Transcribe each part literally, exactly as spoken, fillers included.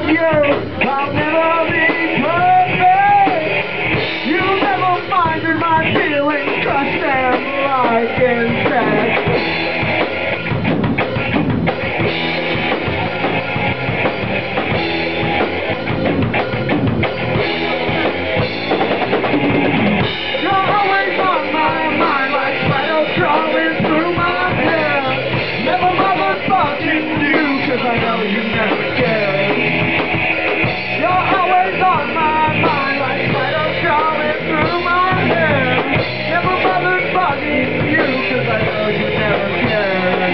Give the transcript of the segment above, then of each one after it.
you, I'll never be perfect. You never minded my feelings, crushed them like insects. Crawling through my head, never motherfucking you, 'cause I know you never cared. You're always on my mind, like spiders crawling through my head, never motherfucking you, 'cause I know you never cared.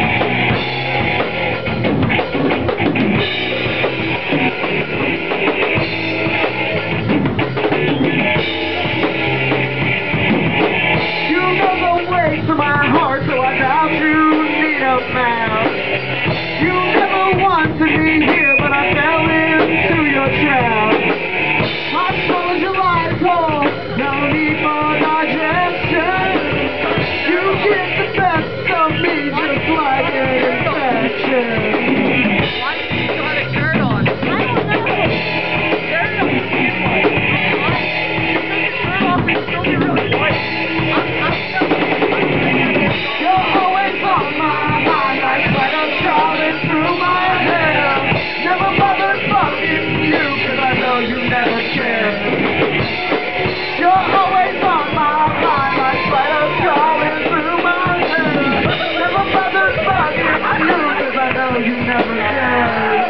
You know the way to my heart, so I doubt you need a map. You never wanted me here, but I fell into your trap. I swallowed your lies whole, no need for digestion. You get the best of me just like an infection. Why do you still have a shirt on? I don't know. There you go. You take your shirt off and still be really white. You never cared.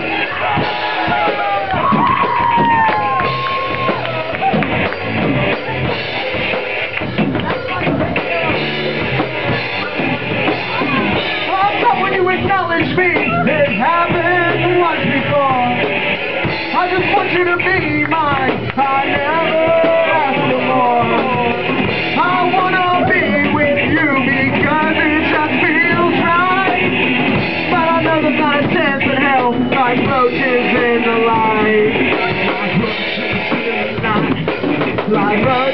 I thought when you acknowledged me, it happened once before. I just want you to be mine. I never asked for more. I wanna be with you because it just feels right. But I know there's not a chance in hell, like roaches in the light. Like roaches in the night. Like roaches.